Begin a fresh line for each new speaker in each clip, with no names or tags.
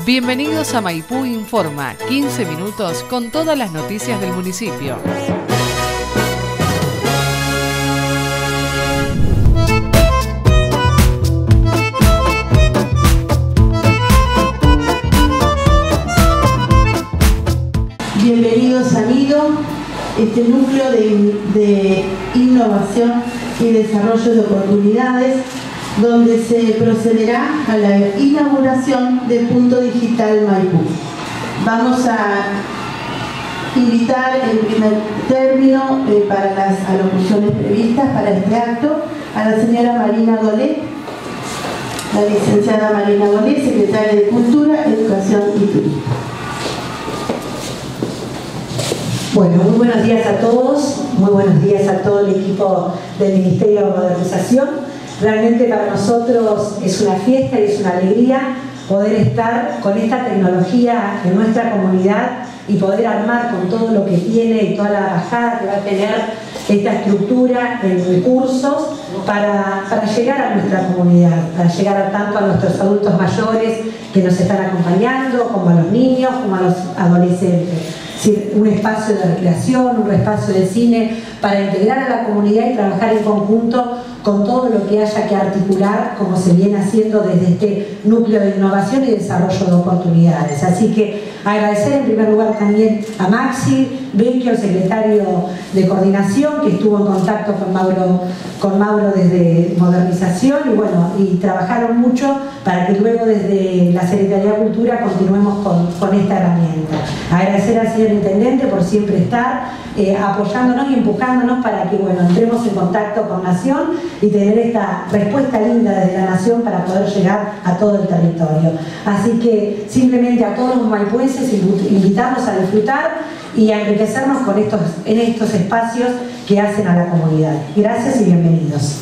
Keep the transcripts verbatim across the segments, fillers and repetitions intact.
Bienvenidos a Maipú Informa, quince minutos con todas las noticias del municipio.
Bienvenidos a Nido, este núcleo de, de innovación y desarrollo de oportunidades, donde se procederá a la inauguración de Punto Digital Maipú. Vamos a invitar en primer término eh, para las alocuciones previstas para este acto a la señora Marina Golé, la licenciada Marina Golé, secretaria de Cultura, Educación y Turismo.
Bueno, muy buenos días a todos, muy buenos días a todo el equipo del Ministerio de Modernización. Realmente para nosotros es una fiesta y es una alegría poder estar con esta tecnología en nuestra comunidad y poder armar con todo lo que tiene y toda la bajada que va a tener esta estructura en recursos para, para llegar a nuestra comunidad, para llegar a tanto a nuestros adultos mayores que nos están acompañando, como a los niños, como a los adolescentes. Es decir, un espacio de recreación, un espacio de cine para integrar a la comunidad y trabajar en conjunto con todo lo que haya que articular, como se viene haciendo desde este núcleo de innovación y desarrollo de oportunidades. Así que agradecer en primer lugar también a Maxi Vecchio, el secretario de Coordinación, que estuvo en contacto con Mauro, con Mauro desde Modernización y bueno, y trabajaron mucho para que luego desde la Secretaría de Cultura continuemos con, con esta herramienta. Agradecer al señor Intendente por siempre estar eh, apoyándonos y empujándonos para que bueno, entremos en contacto con Nación y tener esta respuesta linda desde la Nación para poder llegar a todo el territorio. Así que simplemente a todos los maipuenses invitarlos a disfrutar y a enriquecernos con estos, en estos espacios que hacen a la comunidad. Gracias y bienvenidos.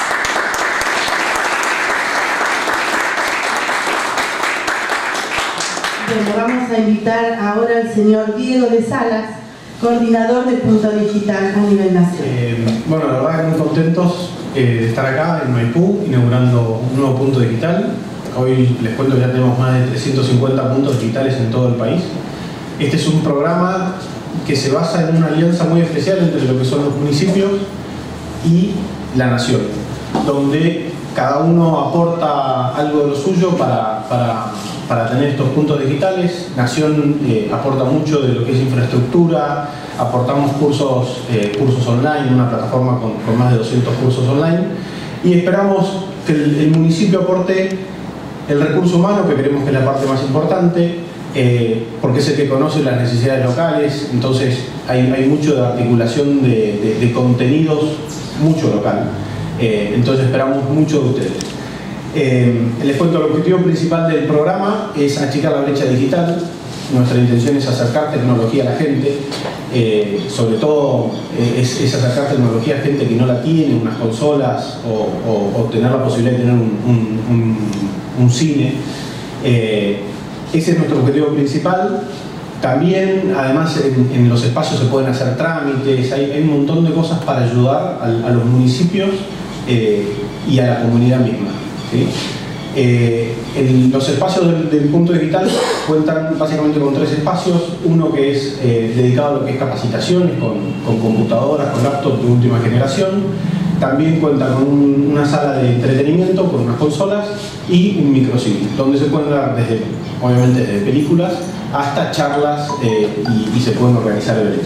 Bueno, vamos a invitar ahora al señor Diego de Salas, coordinador de Punto Digital a nivel nacional.
Eh, bueno, la verdad que muy contentos eh, de estar acá en Maipú, inaugurando un nuevo punto digital. Hoy les cuento que ya tenemos más de trescientos cincuenta puntos digitales en todo el país. Este es un programa que se basa en una alianza muy especial entre lo que son los municipios y la nación, donde cada uno aporta algo de lo suyo para, para, para tener estos puntos digitales. Nación eh, aporta mucho de lo que es infraestructura, aportamos cursos, eh, cursos online, una plataforma con, con más de doscientos cursos online, y esperamos que el, el municipio aporte el recurso humano, que creemos que es la parte más importante, eh, porque es el que conoce las necesidades locales. Entonces hay, hay mucho de articulación de, de, de contenidos, mucho local. Eh, entonces esperamos mucho de ustedes. Eh, les cuento, el objetivo principal del programa es achicar la brecha digital. Nuestra intención es acercar tecnología a la gente, eh, sobre todo eh, es, es acercar tecnología a gente que no la tiene, unas consolas o, o, o tener la posibilidad de tener un, un, un, un cine. Eh, ese es nuestro objetivo principal. También, además, en, en los espacios se pueden hacer trámites, hay, hay un montón de cosas para ayudar a, a los municipios eh, y a la comunidad misma, ¿sí? Eh, en los espacios del, del punto digital cuentan básicamente con tres espacios. Uno que es eh, dedicado a lo que es capacitaciones con, con computadoras, con laptops de última generación. También cuenta con un, una sala de entretenimiento con unas consolas y un microcine, donde se pueden dar desde, obviamente, desde películas hasta charlas eh, y, y se pueden organizar eventos.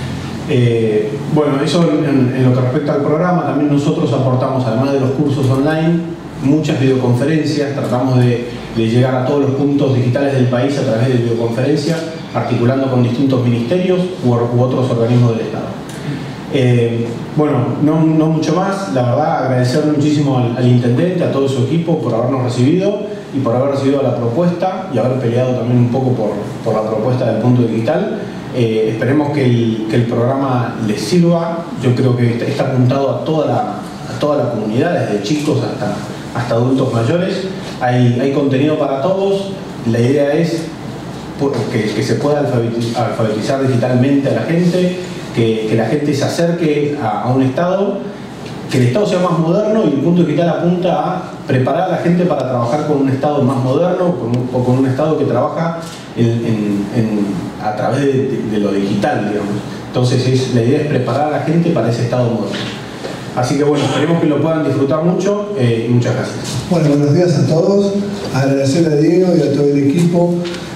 Eh, bueno, eso en, en lo que respecta al programa. También nosotros aportamos, además de los cursos online, muchas videoconferencias. Tratamos de, de llegar a todos los puntos digitales del país a través de videoconferencia, articulando con distintos ministerios u, u otros organismos del Estado. Eh, bueno, no, no mucho más. La verdad, agradecer muchísimo al, al Intendente, a todo su equipo por habernos recibido y por haber recibido la propuesta y haber peleado también un poco por, por la propuesta del punto digital. Eh, esperemos que el, que el programa les sirva. Yo creo que está, está apuntado a toda la, a toda la comunidad, desde chicos hasta, hasta adultos mayores. Hay, hay contenido para todos. La idea es que, que se pueda alfabetizar digitalmente a la gente, que, que la gente se acerque a, a un Estado que el Estado sea más moderno, y el punto digital apunta a preparar a la gente para trabajar con un Estado más moderno con un, o con un Estado que trabaja en, en, en, a través de, de, de lo digital, digamos. Entonces es, la idea es preparar a la gente para ese Estado moderno. Así que bueno, esperemos que lo puedan disfrutar mucho eh, y muchas gracias.
Bueno, buenos días a todos. Agradecer a Diego y a todo el equipo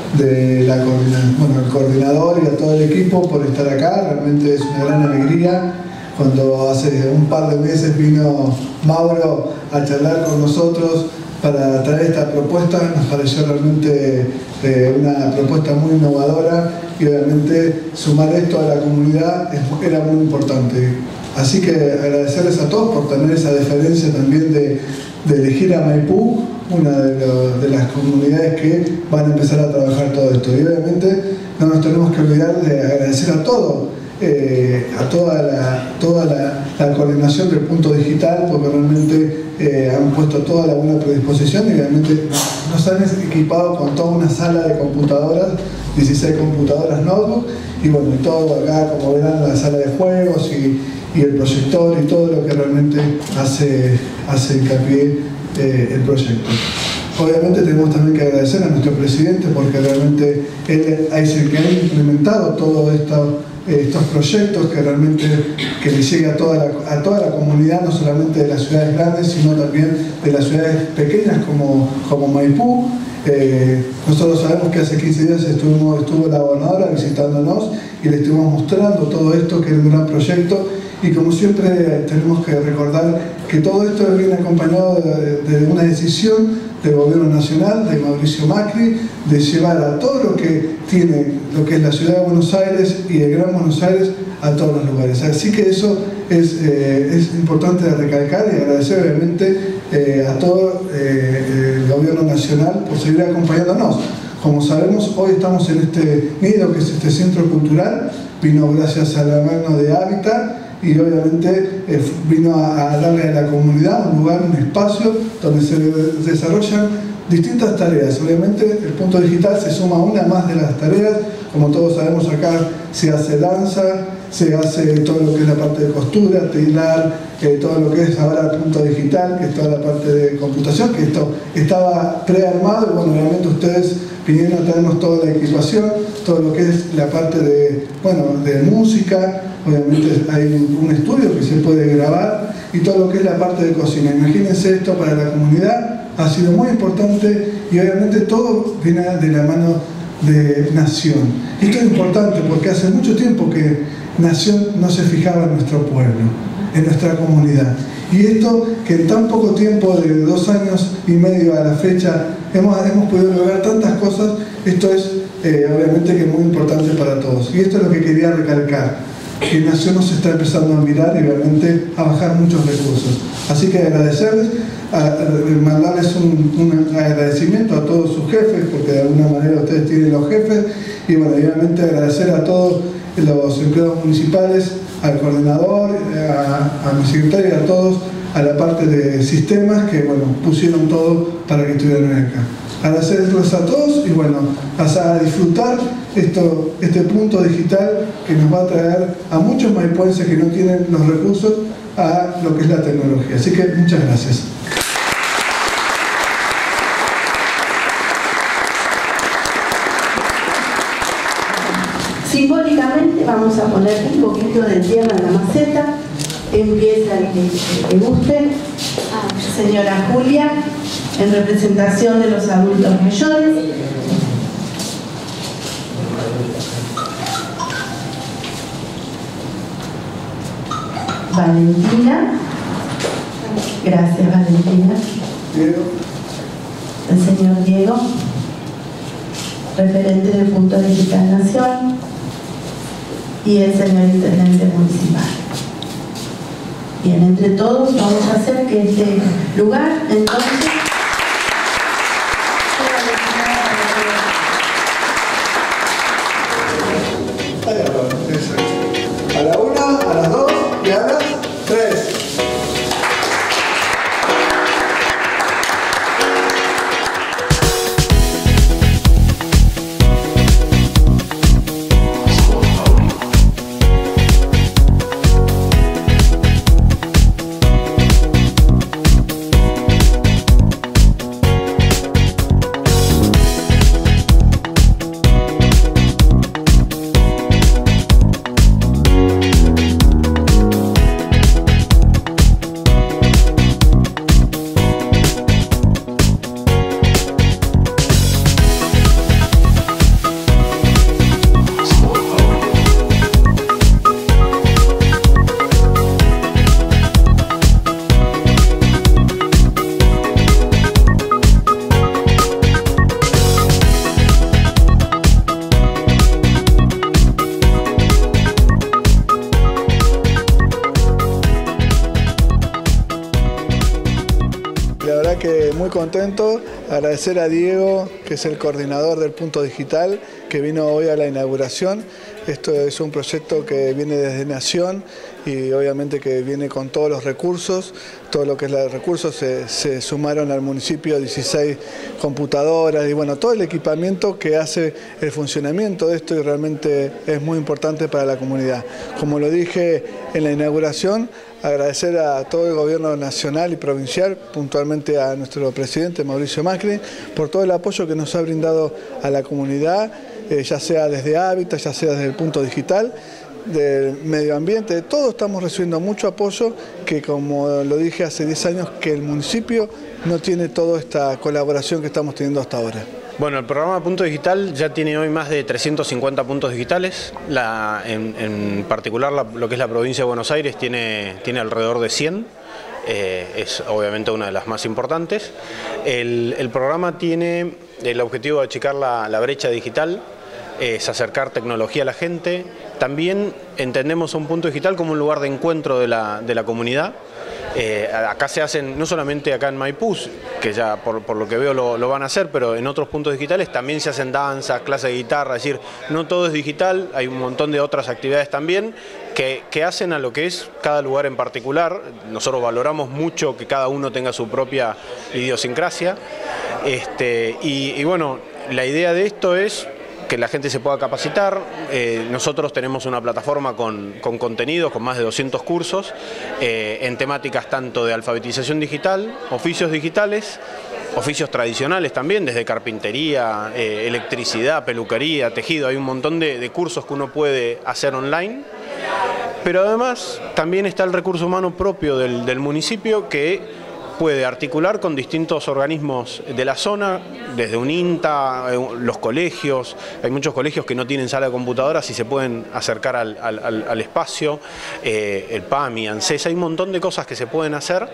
de la coordinación, bueno, al coordinador y a todo el equipo por estar acá. Realmente es una gran alegría. Cuando hace un par de meses vino Mauro a charlar con nosotros para traer esta propuesta, nos pareció realmente eh, una propuesta muy innovadora, y obviamente sumar esto a la comunidad era muy importante. Así que agradecerles a todos por tener esa deferencia también de, de elegir a Maipú, una de, lo, de las comunidades que van a empezar a trabajar todo esto. Y obviamente no nos tenemos que olvidar de agradecer a todos, eh, a toda, la, toda la, la coordinación del punto digital, porque realmente eh, han puesto toda la buena predisposición y realmente nos han equipado con toda una sala de computadoras, dieciséis computadoras notebook, y bueno, y todo acá, como verán, la sala de juegos y, y el proyector y todo lo que realmente hace, hace hincapié eh, el proyecto. Obviamente tenemos también que agradecer a nuestro presidente, porque realmente él es el que ha implementado todos esto, eh, estos proyectos que realmente que le llegue a toda, la, a toda la comunidad, no solamente de las ciudades grandes, sino también de las ciudades pequeñas como, como Maipú. Eh, nosotros sabemos que hace quince días estuvimos, estuvo la gobernadora visitándonos y le estuvimos mostrando todo esto, que es un gran proyecto, y como siempre tenemos que recordar que todo esto viene acompañado de, de una decisión del gobierno nacional, de Mauricio Macri, de llevar a todo lo que tiene, lo que es la ciudad de Buenos Aires y el Gran Buenos Aires, a todos los lugares. Así que eso es, eh, es importante de recalcar, y agradecer obviamente eh, a todo eh, el gobierno nacional por seguir acompañándonos. Como sabemos, hoy estamos en este nido, que es este centro cultural, vino gracias a la mano de Hábitat, y obviamente eh, vino a, a darle a la comunidad un lugar, un espacio donde se desarrollan distintas tareas. Obviamente el punto digital se suma a una más de las tareas. Como todos sabemos, acá se hace danza, se hace todo lo que es la parte de costura, telar, eh, todo lo que es ahora el punto digital, que es toda la parte de computación, que esto estaba prearmado, y bueno, realmente ustedes vinieron a traernos toda la equipación, todo lo que es la parte de, bueno, de música. Obviamente hay un, un estudio que se puede grabar, y todo lo que es la parte de cocina. Imagínense, esto para la comunidad ha sido muy importante, y obviamente todo viene de la mano de Nación. Esto es importante porque hace mucho tiempo que Nación no se fijaba en nuestro pueblo, en nuestra comunidad. Y esto, que en tan poco tiempo, de dos años y medio a la fecha, hemos, hemos podido lograr tantas cosas, esto es eh, obviamente que muy importante para todos. Y esto es lo que quería recalcar, que Nación nos está empezando a mirar y realmente a bajar muchos recursos. Así que agradecerles, a, a mandarles un, un agradecimiento a todos sus jefes, porque de alguna manera ustedes tienen los jefes, y bueno, obviamente agradecer a todos los empleados municipales, al coordinador, a, a mi secretario y a todos, a la parte de sistemas, que bueno, pusieron todo para que estuvieran acá. Agradecerles a todos, y bueno, a disfrutar esto, este punto digital que nos va a traer a muchos maipuenses que no tienen los recursos a lo que es la tecnología. Así que muchas gracias.
Simbólicamente vamos a poner un poquito de tierra en la maceta. Empieza el que, que guste. Señora Julia, en representación de los adultos mayores. Valentina. Gracias, Valentina.
Diego.
El señor Diego, referente del Punto Digital Nación, y el señor Intendente Municipal. Bien, entre todos vamos a hacer que este lugar, entonces,
a la una, a las dos y a las tres. contento, agradecer a Diego, que es el coordinador del Punto Digital, que vino hoy a la inauguración. Esto es un proyecto que viene desde Nación y obviamente que viene con todos los recursos, todo lo que es los recursos, se, se sumaron al municipio dieciséis computadoras y bueno, todo el equipamiento que hace el funcionamiento de esto y realmente es muy importante para la comunidad. Como lo dije en la inauguración, agradecer a todo el gobierno nacional y provincial, puntualmente a nuestro presidente Mauricio Macri, por todo el apoyo que nos ha brindado a la comunidad, eh, ya sea desde Hábitat, ya sea desde el Punto Digital, del medio ambiente, de todos estamos recibiendo mucho apoyo, que como lo dije hace diez años, que el municipio no tiene toda esta colaboración que estamos teniendo hasta ahora.
Bueno, el programa Punto Digital ya tiene hoy más de trescientos cincuenta puntos digitales, la, en, en particular la, lo que es la provincia de Buenos Aires tiene, tiene alrededor de cien, eh, es obviamente una de las más importantes. El, el programa tiene el objetivo de achicar la, la brecha digital, es acercar tecnología a la gente. También entendemos a un punto digital como un lugar de encuentro de la, de la comunidad. Eh, acá se hacen, no solamente acá en Maipú, que ya por, por lo que veo lo, lo van a hacer, pero en otros puntos digitales también se hacen danzas, clases de guitarra, es decir, no todo es digital, hay un montón de otras actividades también que, que hacen a lo que es cada lugar en particular. Nosotros valoramos mucho que cada uno tenga su propia idiosincrasia, este, y, y bueno, la idea de esto es que la gente se pueda capacitar. Eh, nosotros tenemos una plataforma con, con contenidos, con más de doscientos cursos, eh, en temáticas tanto de alfabetización digital, oficios digitales, oficios tradicionales también, desde carpintería, eh, electricidad, peluquería, tejido. Hay un montón de, de cursos que uno puede hacer online. Pero además también está el recurso humano propio del, del municipio, que puede articular con distintos organismos de la zona, desde un INTA, los colegios. Hay muchos colegios que no tienen sala de computadoras y se pueden acercar al, al, al espacio, eh, el PAMI, ANSES, hay un montón de cosas que se pueden hacer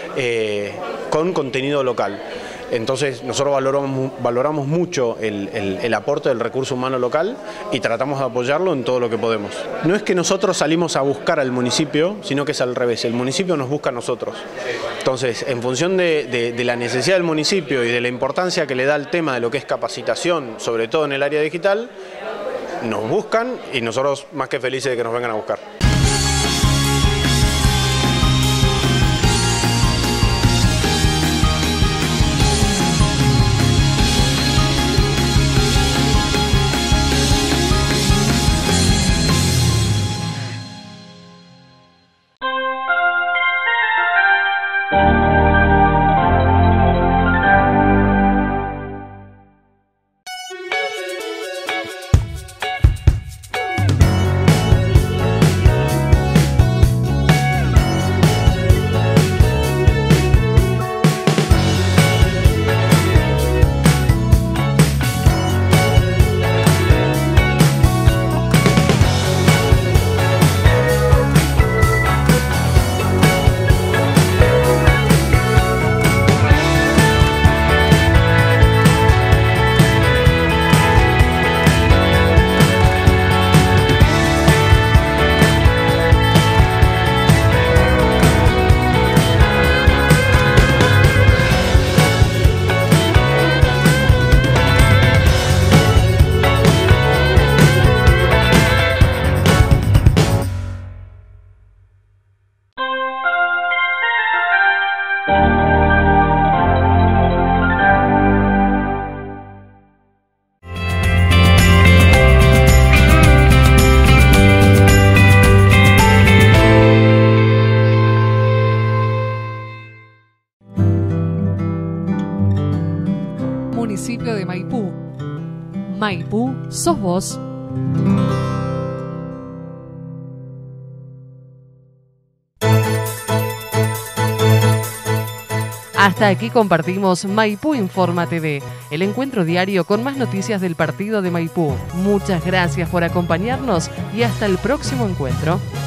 eh, con contenido local. Entonces nosotros valoramos, valoramos mucho el, el, el aporte del recurso humano local y tratamos de apoyarlo en todo lo que podemos. No es que nosotros salimos a buscar al municipio, sino que es al revés, el municipio nos busca a nosotros. Entonces, en función de, de, de la necesidad del municipio y de la importancia que le da el tema de lo que es capacitación, sobre todo en el área digital, nos buscan y nosotros más que felices de que nos vengan a buscar.
Municipio de Maipú. Maipú, sos vos. Hasta aquí compartimos Maipú Informa T V, el encuentro diario con más noticias del partido de Maipú. Muchas gracias por acompañarnos y hasta el próximo encuentro.